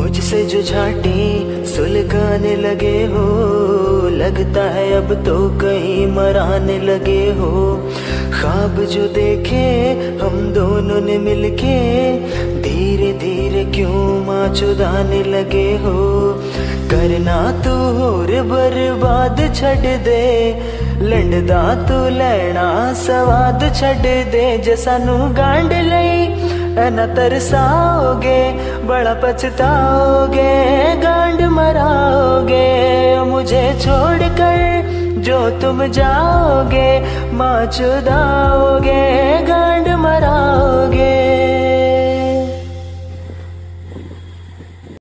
मुझसे जो झांटी सुलगाने लगे हो, लगता है अब तो कहीं मराने लगे हो। ख्वाब जो देखे हम दोनों ने मिलके, धीरे धीरे क्यों माँ चुराने लगे हो। करना तू होर बर्बाद छड़ दे, लंडदा तू लैना स्वाद छड़ दे। जे सानू गांड लई न तरसाओगे, बड़ा पछताओगे, गांड मराओगे। मुझे छोड़कर जो तुम जाओगे, माँ चुदाओगे, गांड मराओगे।